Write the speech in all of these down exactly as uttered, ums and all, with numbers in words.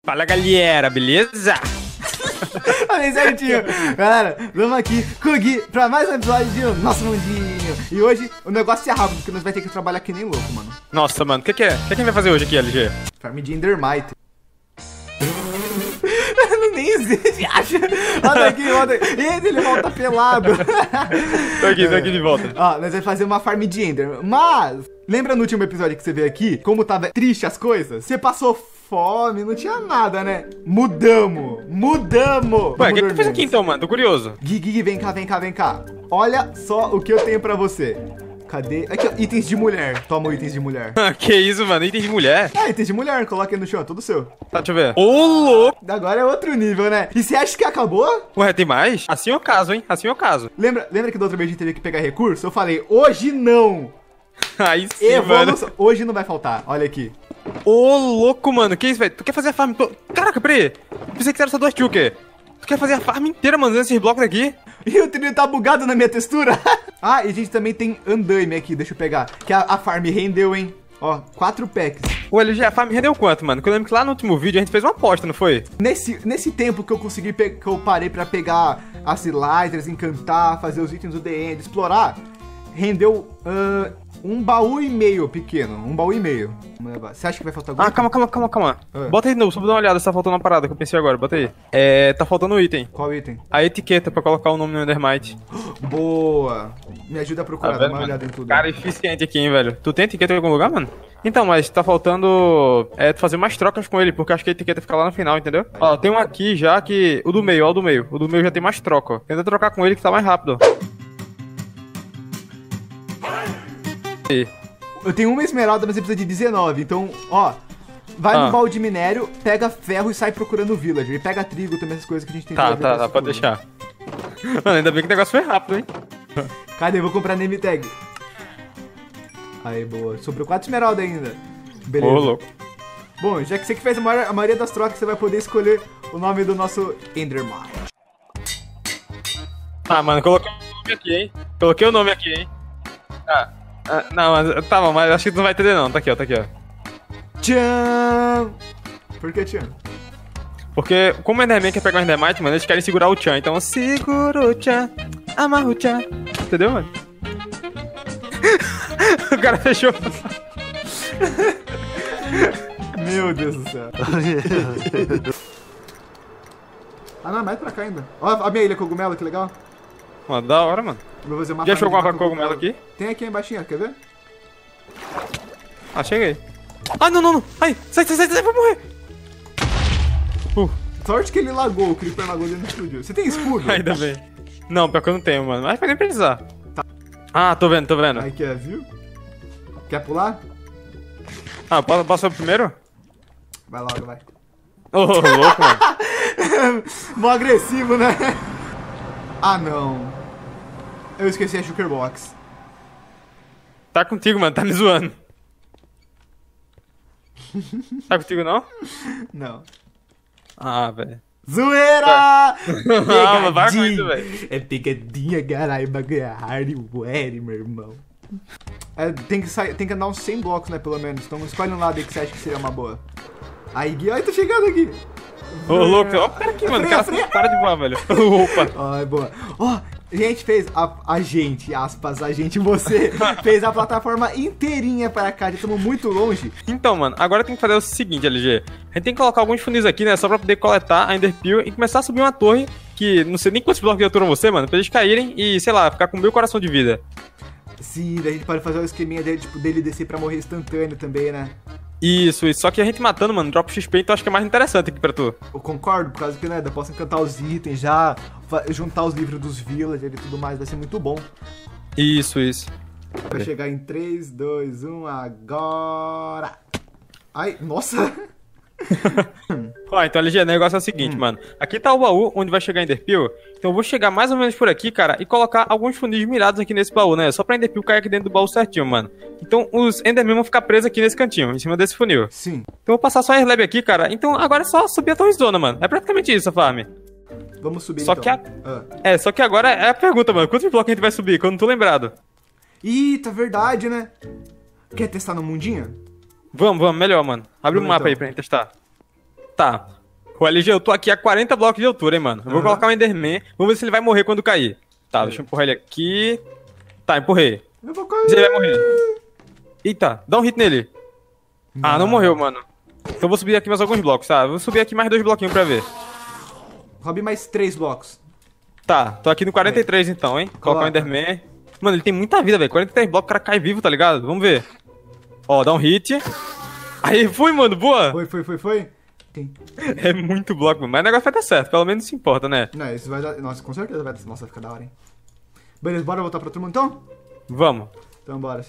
Fala, galera, beleza? Bem certinho. Galera, vamos aqui com o Gui pra mais um episódio de Nosso Mundinho. E hoje o negócio é rápido, porque nós vai ter que trabalhar que nem louco, mano. Nossa, mano, o que, que é? O que, que a gente vai fazer hoje aqui, L G? Farm de Endermite. Nem existe, acha? Olha aqui, olha aqui. Ele, ele volta pelado. Tô aqui, tô aqui de volta. Ó, nós vamos fazer uma farm de Ender. Mas, lembra no último episódio que você veio aqui? Como tava triste as coisas? Você passou fome, não tinha nada, né? Mudamos, mudamos. Ué, o que, que tu fez aqui então, mano? Tô curioso. Gui, Gui, vem cá, vem cá, vem cá. Olha só o que eu tenho pra você. Cadê? Aqui, ó, itens de mulher. Toma itens de mulher. Que isso, mano? Item de mulher? É, itens de mulher, coloca aí no chão, tudo seu. Tá, deixa eu ver. Ô, louco! Agora é outro nível, né? E você acha que acabou? Ué, tem mais? Assim é o caso, hein? Assim é o caso. Lembra, lembra que da outra vez a gente teve que pegar recurso? Eu falei, hoje não. Aí sim, Evolução. mano. Hoje não vai faltar, olha aqui. Ô, louco, mano. Que isso, velho? Tu quer fazer a farm... To... Caraca, peraí. Pensei que era só dois tio, o quê? Tu quer fazer a farm inteira, mano, nesses blocos daqui? E o trilho tá bugado na minha textura. Ah, e a gente também tem andaime aqui, deixa eu pegar. Que a, a farm rendeu, hein? Ó, quatro packs. O L G, a farm rendeu quanto, mano? Porque eu lembro que lá no último vídeo a gente fez uma aposta, não foi? Nesse, nesse tempo que eu consegui, pe- que eu parei pra pegar as lighters, encantar, fazer os itens do The End, explorar, rendeu ah, um baú e meio pequeno. Um baú e meio. Vamos levar. Você acha que vai faltar alguma Ah, calma, calma, calma, calma. Ah. Bota aí de novo, só pra dar uma olhada se tá faltando uma parada que eu pensei agora. Bota aí. É, tá faltando um item. Qual item? A etiqueta pra colocar o nome no Endermite. Boa. Me ajuda a procurar, Tá dá vendo, uma mano? olhada em tudo. Cara eficiente aqui, hein, velho. Tu tem etiqueta em algum lugar, mano? Então, mas tá faltando é, tu fazer mais trocas com ele, porque acho que a etiqueta fica lá no final, entendeu? Ó, tem um aqui já que... O do meio, ó, o do meio. O do meio já tem mais troca, ó. Tenta trocar com ele que tá mais rápido, ó. E... Eu tenho uma esmeralda, mas você precisa de dezenove. Então, ó, vai Ah. no baú de minério, pega ferro e sai procurando o villager. E pega trigo também, essas coisas que a gente tem Tá, que tá, tá, pode deixar. Mano, ainda bem que o negócio foi rápido, hein? Cadê? Vou comprar name tag. Aí, boa. Sobrou quatro esmeraldas ainda. Beleza. Ô, louco. Bom, já que você que fez a maioria, a maioria das trocas, você vai poder escolher o nome do nosso Endermite. Ah, mano, coloquei o nome aqui, hein? Coloquei o nome aqui, hein? Ah, ah, não, mas tá bom, mas acho que tu não vai entender não. Tá aqui, ó, tá aqui, ó. Tchan! Por que tchan? Porque, como o Enderman quer pegar o Endermite, mano, eles querem segurar o Chan. Então, segura o Chan, amarra o Chan. Entendeu, mano? O cara fechou. Meu Deus do céu. Ah, não, mais pra cá ainda. Ó, a minha ilha cogumelo, que legal. Mano, da hora, mano. Vou fazer uma Já farm jogou de uma cogumelo aqui? Tem aqui embaixo, quer ver? Ah, cheguei. Ah, não, não, não. Ai, sai, sai, sai, sai, vai morrer. Uh, Sorte que ele lagou, o Creeper lagou dentro do estúdio. Você tem escudo? ainda bem. Não, pior que eu não tenho, mano. Mas vai nem precisar. Ah, tô vendo, tô vendo. Aí quer, viu? Quer pular? Ah, posso, posso primeiro? Vai logo, vai. Ô, louco, mano. Mó agressivo, né? Ah, não. Eu esqueci a Sugar Box. Tá contigo, mano. Tá me zoando. Tá contigo, não? Não. Ah, velho. Zoeira! Não, mas vai com isso, velho. É pegadinha, garaiba, hardware, meu irmão. É, tem que, sair, tem que andar uns cem blocos, né, pelo menos. Então escolhe um lado aí que você acha que seria uma boa. Aí, Gui, ai, tô chegando aqui. Ô, louco. Ó, pera aqui, mano. O cara Freia, para de voar, velho. Opa. Ai, boa. Ó, a gente fez, a, a gente, aspas, a gente, você, fez a plataforma inteirinha para cá, já estamos muito longe. Então, mano, agora tem que fazer o seguinte, L G. A gente tem que colocar alguns funis aqui, né? Só pra poder coletar a Enderpeel e começar a subir uma torre que não sei nem quantos blocos de altura você, mano, pra eles caírem e, sei lá, ficar com mil coração de vida. Sim, daí a gente pode fazer o esqueminha dele, tipo, dele descer pra morrer instantâneo também, né? Isso, isso. Só que a gente matando, mano, drop X P, então acho que é mais interessante aqui pra tu. Eu concordo, por causa que, né, eu posso encantar os itens já, fa- juntar os livros dos villagers e tudo mais, vai ser muito bom. Isso, isso. Vai chegar em três, dois, um, agora! Ai, nossa! Ó, então, L G, o negócio é o seguinte, Hum. mano. Aqui tá o baú onde vai chegar a Enderpeel. Então eu vou chegar mais ou menos por aqui, cara, e colocar alguns funis mirados aqui nesse baú, né? Só pra Enderpeel cair aqui dentro do baú certinho, mano. Então os Endermen vão ficar presos aqui nesse cantinho, em cima desse funil. Sim, Então eu vou passar só a Airlab aqui, cara. Então agora é só subir a torrezona, mano. É praticamente isso a farm. vamos subir Só então. que a- Ah. É, só que agora é a pergunta, mano. Quantos blocos a gente vai subir? Que eu não tô lembrado. Ih, tá verdade, né? Quer testar no mundinho? Vamos, vamos, melhor, mano. Abre o Vamos mapa então. aí pra gente testar. Tá. O L G, eu tô aqui a quarenta blocos de altura, hein, mano. Eu vou Uhum. colocar o Enderman. Vamos ver se ele vai morrer quando cair. Tá, deixa eu empurrar ele aqui. Tá, empurrei. Eu vou cair. Se ele vai morrer. Eita, dá um hit nele. Ah, não morreu, mano. Então eu vou subir aqui mais alguns blocos, tá? Eu vou subir aqui mais dois bloquinhos pra ver. Sobe mais três blocos. Tá, tô aqui no quarenta e três então, hein? Colocar o Enderman. Mano, ele tem muita vida, velho. quarenta e três blocos, o cara cai vivo, tá ligado? Vamos ver. Ó, dá um hit. Aí, fui, mano, boa. Foi, foi, foi, foi. Tem. É muito bloco, mano. Mas o negócio vai dar certo, pelo menos se importa, né? Não, isso vai dar... Nossa, com certeza vai dar... Nossa, vai ficar da hora, hein. Beleza, bora voltar pra turma, então? Vamos. Então, bora.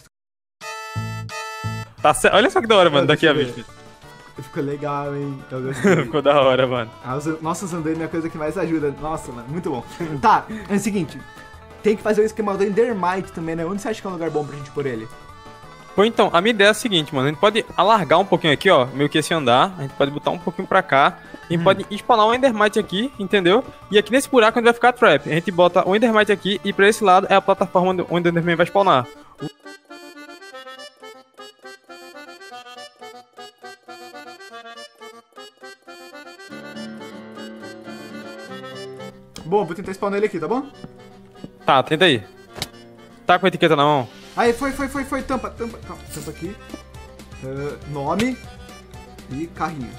Tá certo. Olha só que da hora, mano, daqui a Deixa eu vista. Ficou legal, hein. Eu gostei. Ficou da hora, mano. Ah, os- Nossa, os andames é a coisa que mais ajuda. Nossa, mano, muito bom. Tá, é o seguinte. Tem que fazer o esquema do Endermite também, né? Onde você acha que é um lugar bom pra gente pôr ele? Pô, então, a minha ideia é a seguinte, mano. A gente pode alargar um pouquinho aqui, ó. Meio que esse andar. A gente pode botar um pouquinho pra cá. A gente pode spawnar um Endermite aqui, entendeu? E aqui nesse buraco onde vai ficar a trap. A gente bota o Endermite aqui e pra esse lado é a plataforma onde onde o Enderman vai spawnar. Bom, vou tentar spawnar ele aqui, tá bom? Tá, tenta aí. Tá com a etiqueta na mão. Aí, foi, foi, foi, foi. Tampa, tampa. Calma, tampa aqui. Ah, nome. E carrinho.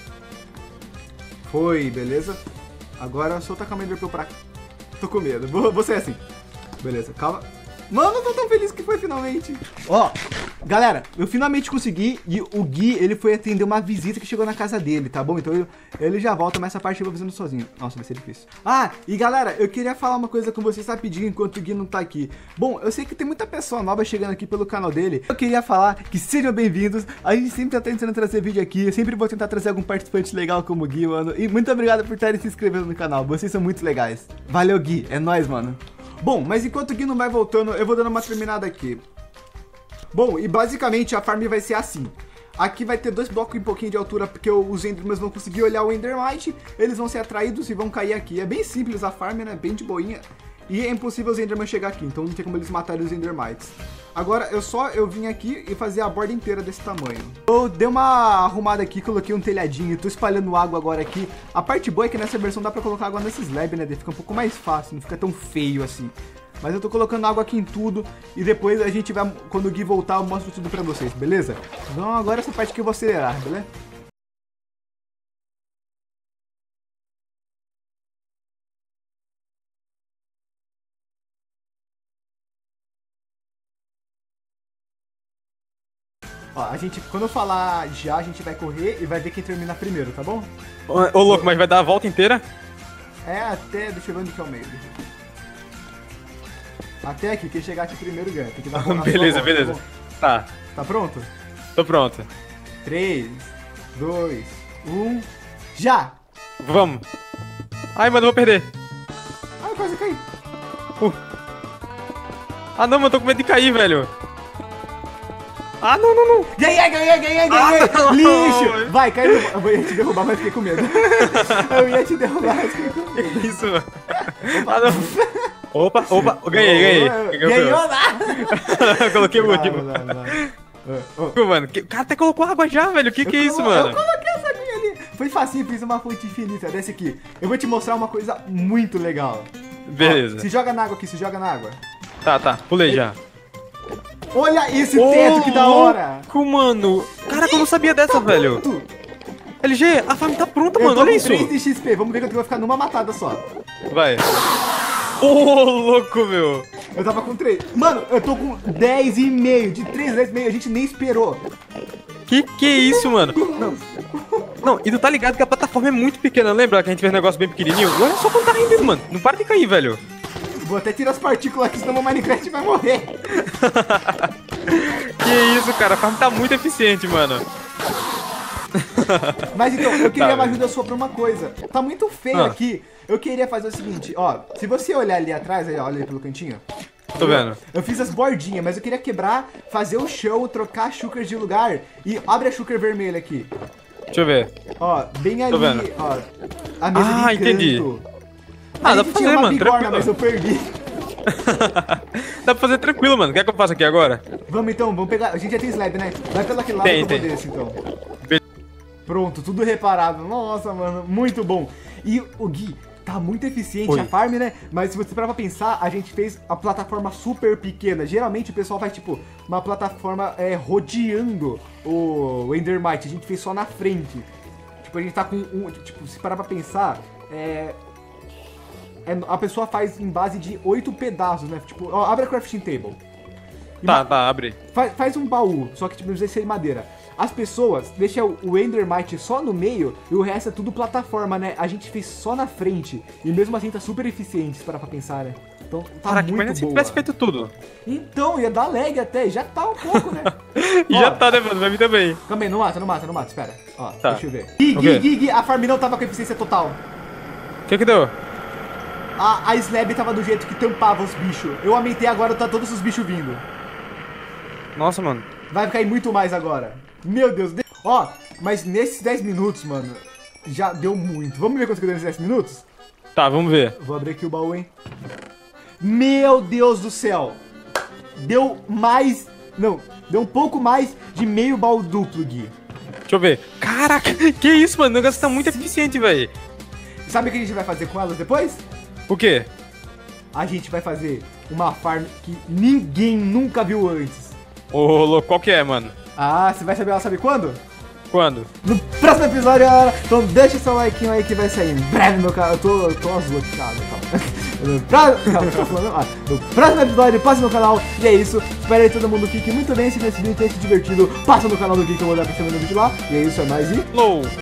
Foi, beleza. Agora solta a câmera Enderpearl pra cá. Tô com medo. Vou, vou ser assim. Beleza, calma. Mano, eu tô tão feliz que foi finalmente. Ó, galera, eu finalmente consegui e o Gui, ele foi atender uma visita que chegou na casa dele, tá bom? Então eu- ele já volta, mas essa parte eu vou fazendo sozinho. Nossa, vai ser difícil. Ah, e galera, eu queria falar uma coisa com vocês rapidinho enquanto o Gui não tá aqui. Bom, eu sei que tem muita pessoa nova chegando aqui pelo canal dele. Eu queria falar que sejam bem-vindos. A gente sempre tá tentando trazer vídeo aqui. Eu sempre vou tentar trazer algum participante legal como o Gui, mano. E muito obrigado por estarem se inscrevendo no canal. Vocês são muito legais. Valeu, Gui. É nóis, mano. Bom, mas enquanto o Gui não vai voltando, eu vou dando uma terminada aqui. Bom, e basicamente a farm vai ser assim. Aqui vai ter dois blocos em pouquinho de altura, porque os Endermans vão conseguir olhar o Endermite, eles vão ser atraídos e vão cair aqui. É bem simples a farm, né? Bem de boinha. E é impossível os Endermans chegar aqui, então não tem como eles matarem os Endermites. Agora, eu só eu vim aqui e fazer a borda inteira desse tamanho. Eu dei uma arrumada aqui, coloquei um telhadinho, tô espalhando água agora aqui. A parte boa é que nessa versão dá pra colocar água nesses slabs, né? Daí fica um pouco mais fácil, não fica tão feio assim. Mas eu tô colocando água aqui em tudo e depois a gente vai, quando o Gui voltar, eu mostro tudo pra vocês, beleza? Então agora essa parte aqui eu vou acelerar, beleza? Ó, a gente, quando eu falar já, a gente vai correr e vai ver quem termina primeiro, tá bom? Ô, ô, louco, mas vai dar a volta inteira? É até, deixa eu ver onde que é o meio. Até aqui, quem chegar aqui primeiro ganha. Tem que dar uma Beleza, volta, beleza. Tá, bom? Tá, Tá pronto? tô pronto. três, dois, um, já! Vamos. Ai, mano, eu vou perder. Ai, quase caí. Uh. Ah, não, mano, eu tô com medo de cair, velho. Ah, não, não, não. Ganhei, ganhei, ganhei, ganhei! Ah, não. Lixo! Vai, cai no... Eu ia te derrubar, mas fiquei com medo. Eu ia te derrubar, mas fiquei com medo. Que isso, mano? Ah, não. Opa, opa, ganhei, ganhei. Ganhou lá! Coloquei o último. Vai, vai, vai. Ó, ó. Pô, mano, que- o cara até colocou água já, velho. O que que é Eu isso, colo- mano? Eu coloquei essa aguinha ali. Foi facinho, fiz uma fonte infinita. Desce aqui. Eu vou te mostrar uma coisa muito legal. Ó, Beleza. se joga na água aqui, se joga na água. Tá, tá, pulei já. Olha esse teto, que da hora! Louco, mano. Caraca, eu não sabia dessa, velho. Tu, L G, a farm tá pronta, eu mano. tô Olha com isso. três de X P, vamos ver quanto que vai ficar numa matada só. Vai. Ô, louco, meu. Eu tava com três. Mano, eu tô com dez e meio. De três a dez e meio, a gente nem esperou. Que que é isso, mano? Não. Não, e tu tá ligado que a plataforma é muito pequena, lembra que a gente fez um negócio bem pequenininho? Olha só quanto tá rendendo, mano. Não para de cair, velho. Vou até tirar as partículas aqui, senão o Minecraft vai morrer. Que isso, cara. A farm tá muito eficiente, mano. Mas então, eu queria Tá, uma velho. ajuda sua pra uma coisa. Tá muito feio Ah. aqui. Eu queria fazer o seguinte, ó. Se você olhar ali atrás, aí, ó, olha aí pelo cantinho. Tô vendo. Eu fiz as bordinhas, mas eu queria quebrar, fazer o chão, trocar as chucras de lugar. E abre a chucra vermelha aqui. Deixa eu ver. Ó, bem ali, vendo. ó. A mesa Ah, de encanto. entendi. Ah, Ah, a dá gente pra tinha fazer, uma mano, bigorna, tranquilo. mas eu perdi. Dá pra fazer tranquilo, mano. Quer que eu faça aqui agora? Vamos então, vamos pegar. A gente já tem slab, né? Vai pelo aquele lado Tem, que eu tem. vou desse, então. Pronto, tudo reparado. Nossa, mano, muito bom. E o Gui, tá muito eficiente Oi. a farm, né? Mas se você parar pra pensar, a gente fez a plataforma super pequena. Geralmente o pessoal faz, tipo, uma plataforma é, rodeando o Endermite. A gente fez só na frente. Tipo, a gente tá com um... Tipo, se parar pra pensar, é... é a pessoa faz em base de oito pedaços, né? Tipo, ó, abre a crafting table. Tá, tá, abre. Faz, faz um baú, só que tipo, não precisa ser de madeira. As pessoas deixam o Endermite só no meio e o resto é tudo plataforma, né? A gente fez só na frente e mesmo assim tá super eficiente, se parar pra pensar, né? Então tá Caraca, muito imagina se boa. tivesse feito tudo. Então, ia dar lag até, já tá um pouco, né? Já Ó, tá, né, mano? Vai vir também. Calma aí, não mata, não mata, não mata, espera. Ó, Tá. deixa eu ver. Gui, O Gui, quê? Gui, Gui, a farm não tava com eficiência total. O que que deu? A, a slab tava do jeito que tampava os bichos. Eu aumentei agora, tá todos os bichos vindo. Nossa, mano. Vai cair muito mais agora. Meu Deus. De... Ó, mas nesses dez minutos, mano, já deu muito. Vamos ver quanto que deu nesses dez minutos? Tá, vamos ver. Vou abrir aqui o baú, hein. Meu Deus do céu. Deu mais... Não, deu um pouco mais de meio baú duplo, Gui. Deixa eu ver. Caraca, que isso, mano? O negócio tá muito eficiente, velho. Sabe o que a gente vai fazer com elas depois? O quê? A gente vai fazer uma farm que ninguém nunca viu antes. Ô, louco, qual que é, mano? Ah, você vai saber ela sabe quando? Quando? No próximo episódio, galera. Então deixa seu like aí que vai sair em breve no meu canal. Eu tô, eu tô azul aqui, cara. No, pra... Calma, tô falando... ah, no próximo episódio, passa no canal. E é isso. Espero que todo mundo fique muito bem. Se esse vídeo tenha se divertido, passa no canal do Gui que eu vou dar pra você no vídeo lá. E é isso, é nóis e... Low.